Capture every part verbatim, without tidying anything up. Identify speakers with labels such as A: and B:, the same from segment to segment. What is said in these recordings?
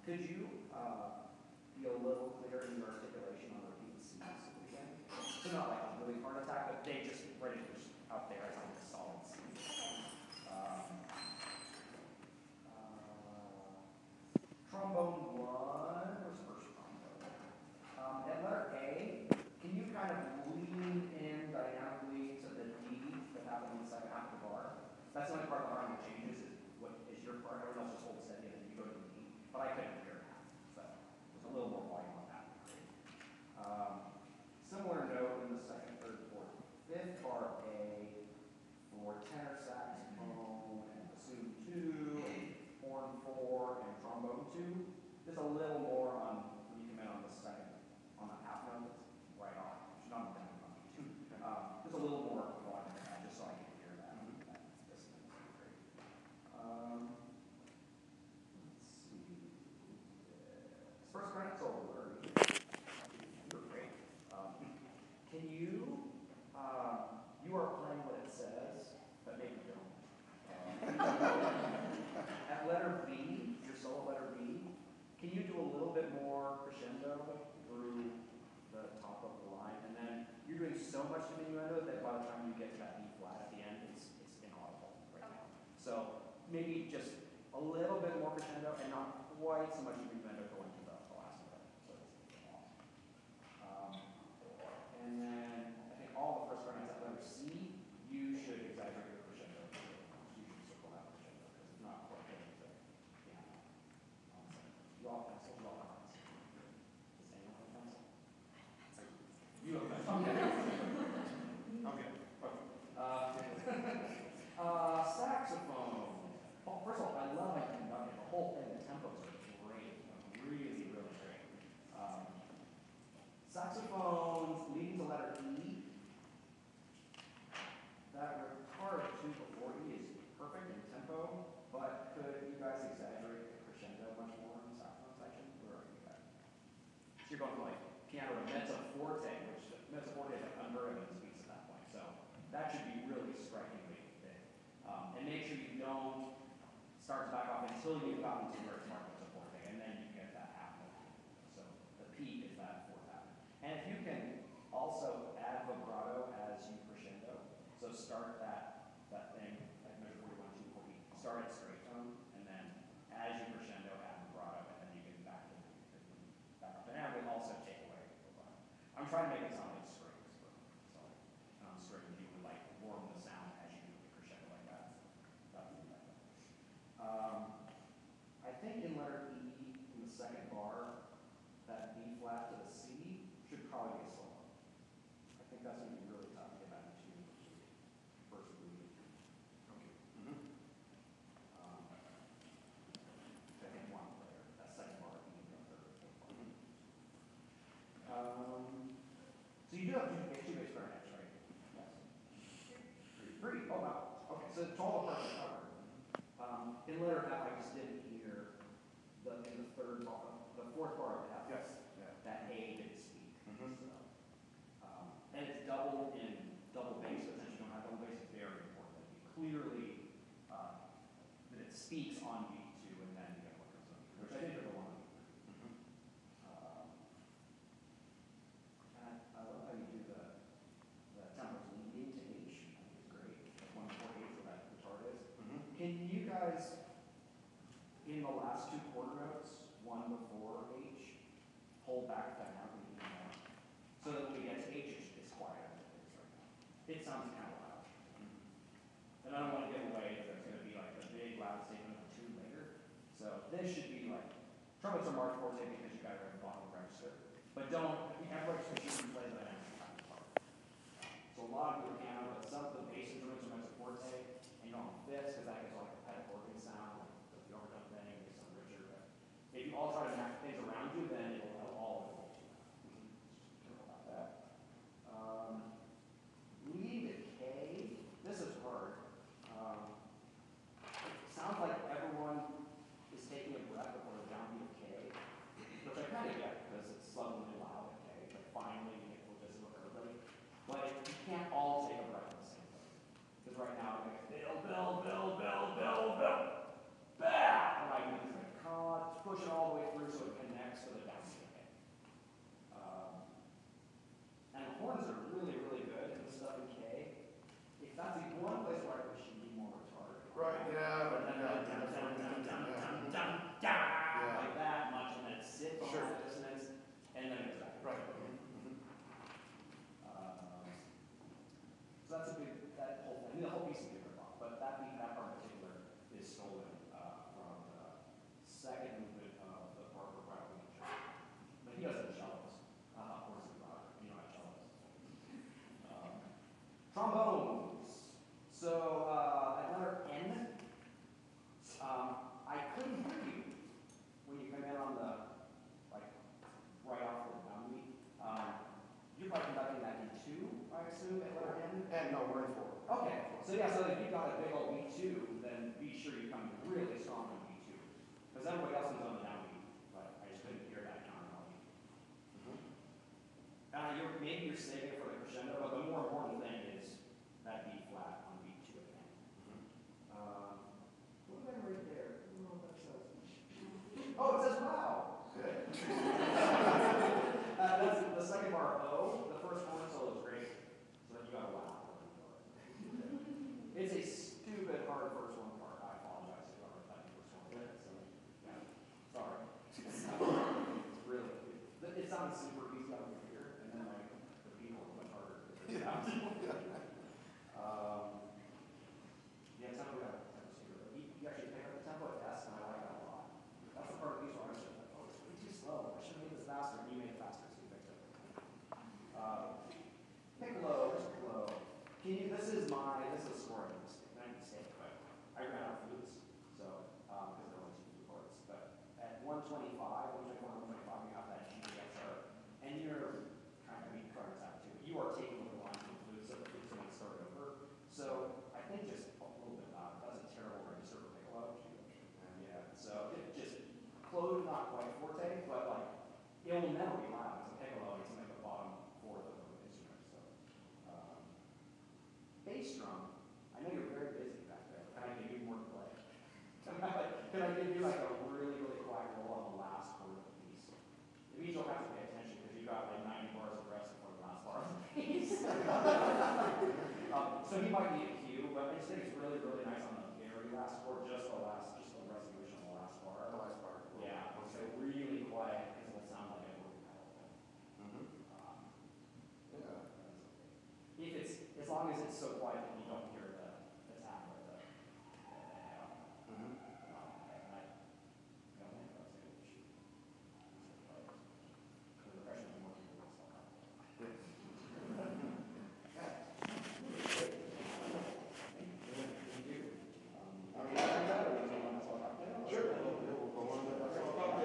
A: Could you uh, be a little clearer in your articulation on repeat C's again? So not like a really hard attack, but they just ready to push out there as like a solid C. Um, uh, trombone one, where's the first trombone? Um, at letter A, can you kind of lean in dynamically to the D that happened in the second half of the bar? That's the only part of the harmony that changes is what is your part. Everyone else just holds steady and then you go to the D. But I couldn't hear that. So there's a little more volume on that. Um, similar note in the second, third, fourth, fifth bar A for tenor saxophone and bassoon two, and horn four, and trombone two. Just a little more on when you come in on the second, on the half note that's right off. It's not down on two. Um, just a little more volume on that, just so I can hear that. that this is great. Um, let's see. This first credit's over. You're great. Um, can you, uh, you are playing what it says, but maybe you don't. Uh, at letter B, your solo letter B, can you do a little bit more crescendo through the top of the line? And then you're doing so much diminuendo that by the time you get to that B flat at the end, it's, it's inaudible right now. So maybe just a little bit more crescendo and not quite so much diminuendo going to the, the last note. So it's off. Um, and then I think all the first rounds at letter C, you should exaggerate your crescendo. You should circle that crescendo because it's not quite getting to piano. Um, you all have pencils, you all have pencils. Does anyone have a pencil? You have a pencil. Okay. Okay. Uh, uh, saxophone. Oh, first of all, I love how you conducted the whole thing. The tempos are great. Really, really great. Um, saxophones leading to letter E. That retard two before E is perfect in tempo, but could you guys exaggerate the crescendo much more in the saxophone section? Where are you guys? So you're going from like piano to mezzo forte, which the mezzo forte is like unheard of in speeds at that point. So that should be really strikingly big. Um, and make sure you don't start to back off until you've gotten to where it's marked mezzo forte, and then you get that half note. So the peak is that fourth half. And if you can also add vibrato as you crescendo, so start that that thing at measure forty-one, two forty. Start at straight tone, and then as you crescendo, add vibrato, and then you get back to back up. And that will also take away vibrato. I'm trying to make it sound like strings, but so um, strings you would like warm the sound as you crescendo like that. That would be like that. Um, I think in letter E in the second bar, that B flat to the C should probably be a solo. I think that's going to be really tough to get back to first read. Okay. Mm-hmm. um, I think one player, that second bar, E, the third, fourth bar. Mm-hmm. Um, so you do have two, two bass clarinets, right? Yes. Three. Three. Oh wow. Okay, so it's all the parts are covered. Um, in letter F, I just didn't hear the in the third bar, the fourth bar of F.
B: Yes. Yeah.
A: That A didn't speak.
B: Mm-hmm.
A: So, um, and it's double in double bass, but since you don't have double bass, it's very important that you clearly uh, that it speaks on beat two, and then you get what comes up, which I think are the one.
B: Mm-hmm.
A: Um, and I, I love how you do the the tempos leading to H. I think it's great. Like one four eight where that guitar is.
B: Mm-hmm.
A: Can you guys, in the last two quarter notes, one before H, hold back that now even more, so that when we get to H, it's, it's quieter than it is right now. It sounds kind of loud. Mm-hmm. And I don't want to give away that there's going to be like a big loud statement of two later. So this should be like, trumpets are marked forte because you got to have a bottom register. But don't, everybody should play the dynamic kind of part. So a lot of the piano, but some of the bass instruments are mezzo forte, and you don't have fifths because that gives like a pedal organ sound, like the overdub thing, makes some richer. But if you all try to match things around you, then it'll all over you. Just careful about that. Um, leading to K, this is hard. Um, it sounds like everyone is taking a breath before the downbeat of K, which I kind of get because it's suddenly loud at K, but finally you get to this with everybody. But you can't all take a breath at the same time. Because right now, it's like, Bill, Bill, Bill, Bill, Bill, Because everybody else was on the downbeat, but I just couldn't hear that countermelody.
B: Mhm.
A: Uh, you're, maybe you're saving it for the crescendo, but the more important thing is that B flat on beat two again.
B: Mhm.
A: Um, what did I write there? I don't know what that says. Oh, it says wow.
B: Good.
A: uh, that's the second bar O. The first horn solo is great, so then you got a wow. It's a stupid hard first one part. I apologize if I wrote that in the first one. So, yeah, sorry. It's really, it sounds super easy on the computer, and then like the people are much harder to figure it out. um, yeah, tempo got tempo super. You, you actually pick up the tempo at S, and I like that a lot. That's the part of these where I said, oh, it's way too slow. I should have made this faster, and you made it faster, so you fixed it. Uh, piccolo, where's piccolo? Can you, this is my, this is a scoring mistake, not a mistake, but I ran out of flutes, so, um, because there were only two flute parts. But at one twenty-five, one twenty-four, one twenty-five, you have that G F sharp, and you're trying to meet cards out too. You are taking over the line from flutes, so the flutes are going to start over. So I think just a little bit loud. That's a terrible register for piccolo. Yeah, so it just closed, not quite forte, but like, it will never be loud. It's a piccolo, it's like the bottom fourth of the instrument, so. Um, Bass drum, I know you're very busy back there. Can I give you more to play? Can I, like, can I give you like a really, really quiet roll on the last chord of the piece? It means you'll have to pay attention because you got like ninety bars of rest before the last bar of the piece. um, so he might need a cue, but I just think it's really, really nice on the very last chord, just the last, just the resolution on the last bar.
B: The last part.
A: Yeah, so really quiet because it'll sound like a broken pedal.
B: Mhm.
A: Um,
B: Yeah.
A: If it's, as long as it's so quiet that you don't hear the, the tap or the, the, the
B: Mhm.
A: um, and I don't think I was able to shoot. The impression of more people will stop.
B: Yes.
A: Thank you. Um,
B: All
A: are we
B: right.
A: done with that, or do you want to talk about that?
B: Sure. We'll, we'll go on to the next one.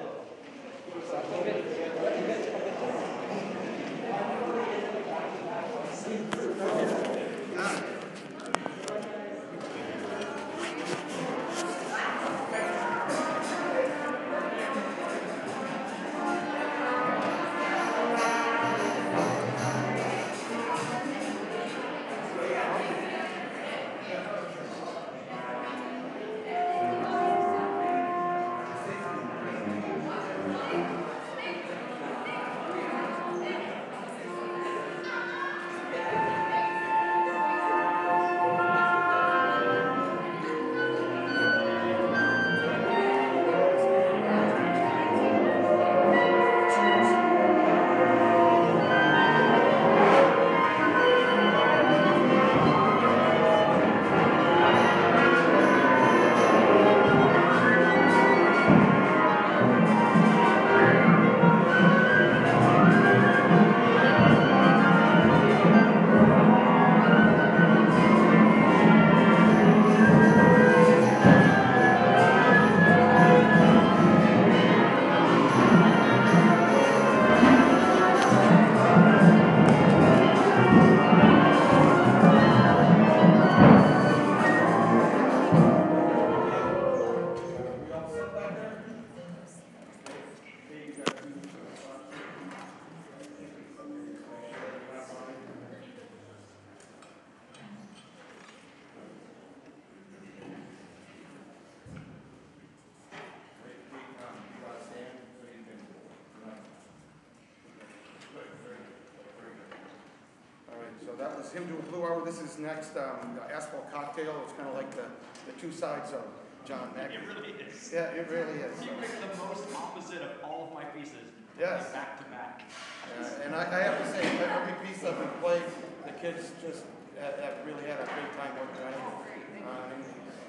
B: So that was him doing Blue Hour. This is next, um, Asphalt Cocktail. It's kind of like the, the two sides of John Mack.
C: It really is.
B: Yeah, it really is.
C: You picked the most opposite of all of my pieces.
B: Yes.
C: Back to back.
B: Uh, and I, I have to say, every piece that we played, the kids just have, have really had a great time working on it. Um,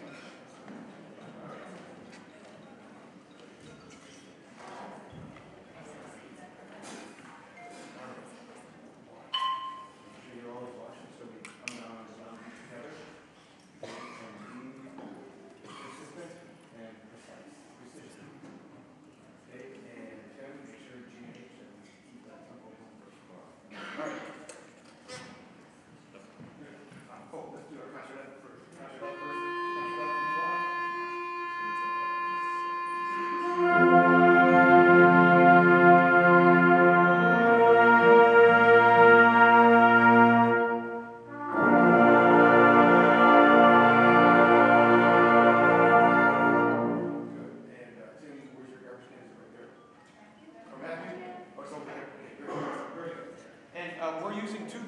B: You're always watching, so we come down and down together. And be consistent and precise. Precision. Okay, and Kevin, make sure G H and keep that tempo going first bar. All right. Um, oh, let's do our concert first. Concert first.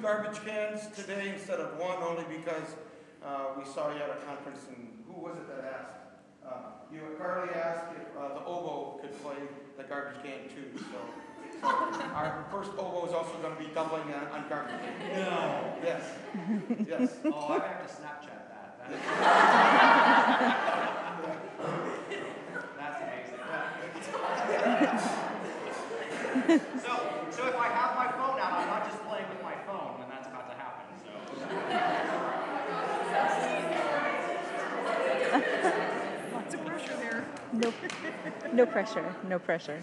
B: garbage cans today instead of one, only because uh, we saw you at a conference, and who was it that asked? Uh, you, Carly asked if uh, the oboe could play the garbage can too, so. so our first oboe is also going to be doubling on, on garbage can.
C: No.
B: Yes, yes.
C: Oh, I have to Snapchat that. That is- That's amazing. So, so if I have my phone out, I'm not just playing with my phone when that's about to happen, so.
D: Lots of pressure there.
E: No, no pressure, no pressure.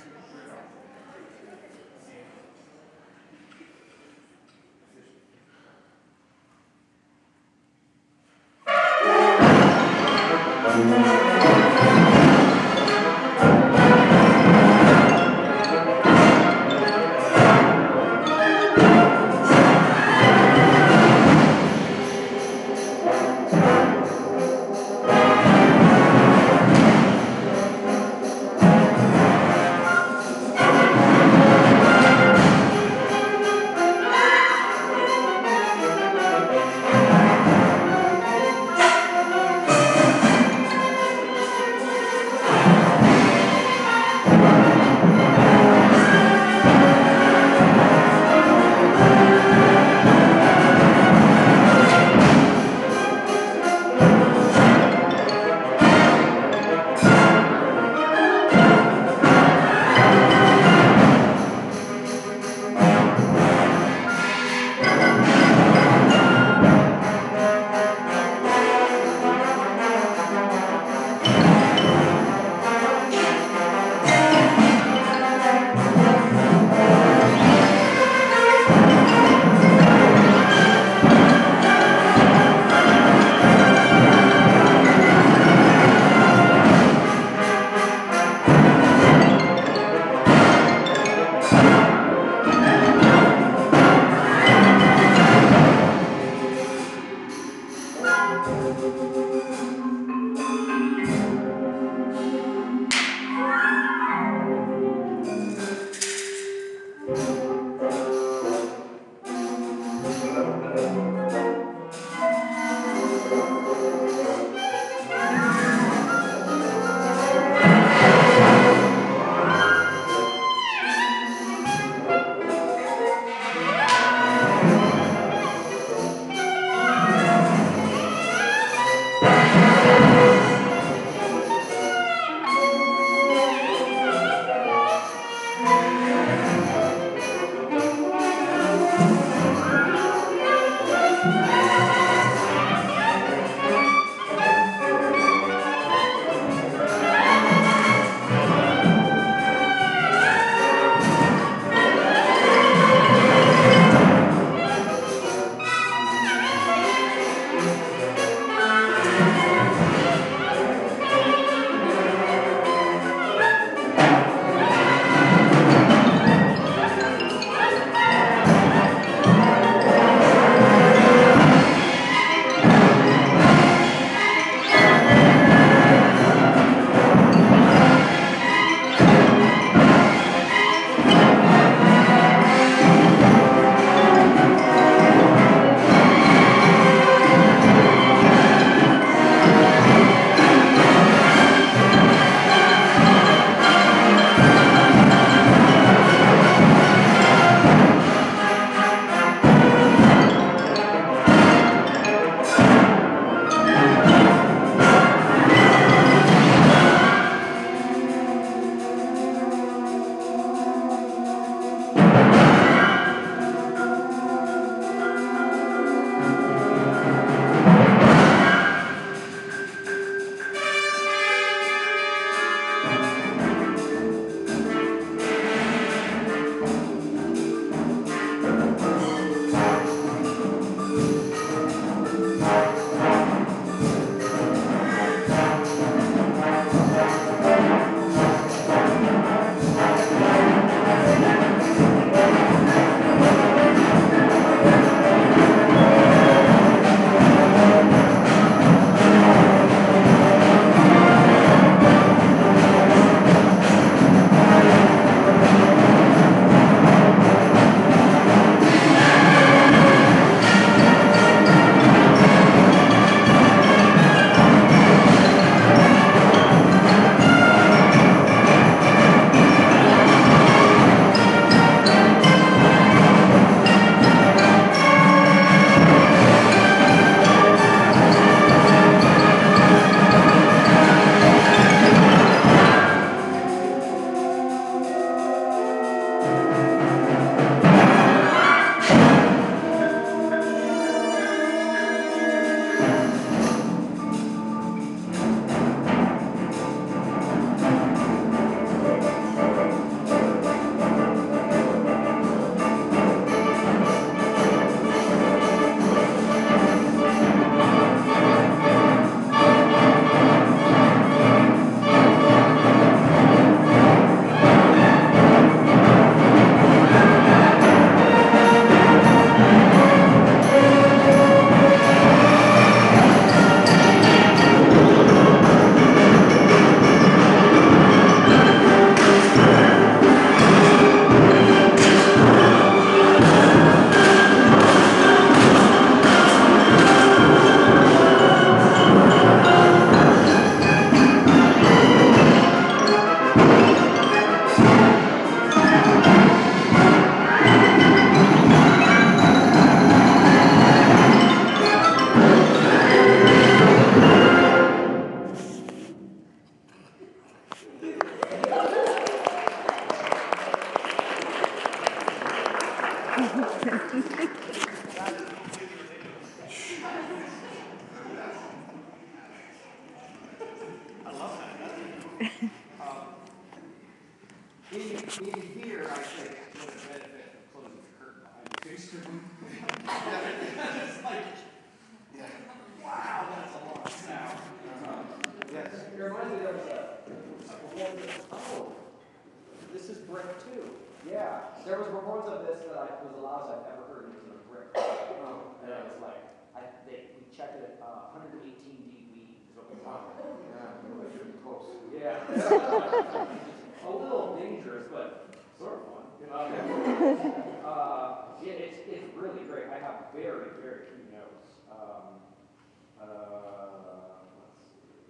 C: I love that. Um, in, in here, I think what a benefit of closing the curtain behind the picture. It's like, wow, that's a lot of sound. Um,
A: Yes, it reminds me there was a, a performance, oh, this is brick too. Yeah, there was a performance of this that I, was the loudest I've ever heard, it was in a brick. Um, and it was like, I, they, we checked it at, uh, one hundred eighteen dB is what we found.
B: Yeah, really should be close.
A: Yeah. A little dangerous, but sort of fun. Um, uh, yeah, it's, it's really great. I have very, very few notes. Um, uh, let's see.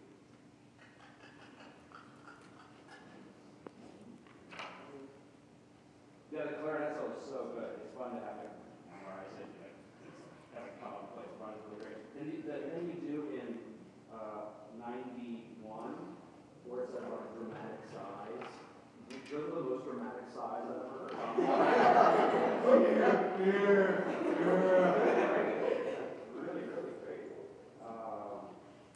A: Yeah, the clarinet solo is so good. It's fun to have it memorize it. You know, have it come up and play. It's fun. It's really great. And the, the thing you do in uh, ninety-one, where it's at like a dramatic size, those are the most dramatic size I've ever heard. Really, really great. Um,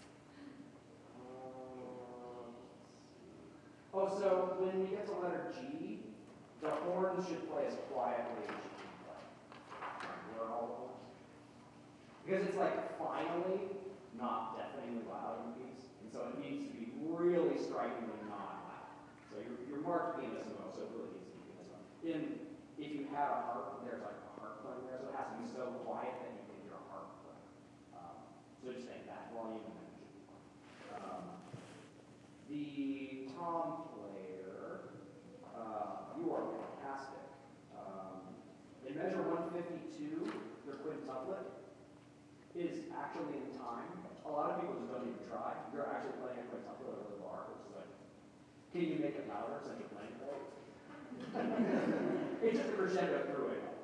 A: uh, oh, so when we get to letter G, the horns should play as quietly as you can play. Where all the horns? Because it's like finally not deafeningly loud in the piece, and so it needs to be really strikingly not loud. So you're, you're marked pianist in so it really needs to be this one. In if you had a harp, there's like a harp playing there, so it has to be so quiet that you can hear a harp playing. Um, so just think that volume and then it should be fine. Um, the tom player, uh, you are fantastic. Um, in measure one fifty-two, your quintuplet is actually in time. A lot of people just don't even try. You're actually playing a quintuplet over the bar, which is like, can you make it louder since you're playing it? It's just a crescendo through it.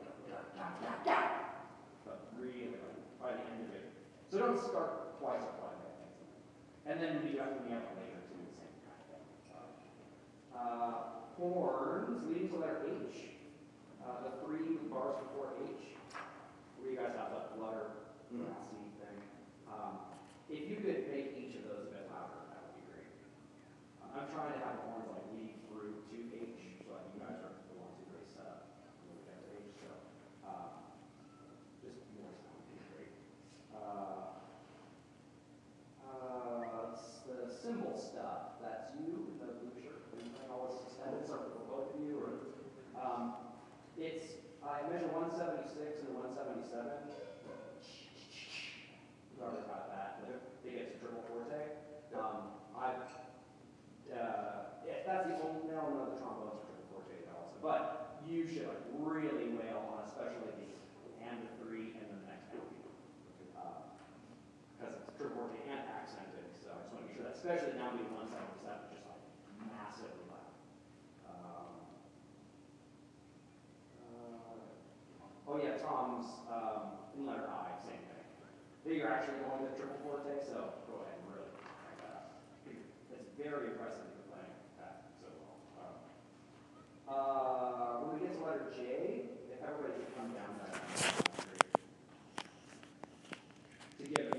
A: But really, by the end of it. So don't start twice or five minutes. And then when you have, when you have a later too, the same kind of thing. Uh, horns leading to letter H. Uh, the three bars before H, where you guys have that flutter, brassy thing. Um, if you could make each of those a bit louder, that would be great. Uh, I'm trying to have the horns like lead through to H, so like you guys are the ones who really set up when we get to H. So uh, just more sound would be great. Uh, uh, it's the cymbal stuff. That's you in the blue shirt. Are you playing all this suspended circle for both of you? Or, um, it's I measure one seventy-six and one seventy-seven. Whoever got that, but it gets a triple forte. Um, I've, uh, yeah, that's the only, now one of the trombones are triple forte also, but you should like really wail on especially the and the three and then the next hand. Uh, because it's triple forte and accented, so I just want to be sure that, especially now being one seventy-seven, just like massively loud. Um, uh, oh yeah, Tom's um, in letter I, same thing. You're actually going to triple forte, so go ahead and really crank that up. It's very impressive that you're playing that so well. Um, uh, when we get to letter J, if everybody could come down that, to give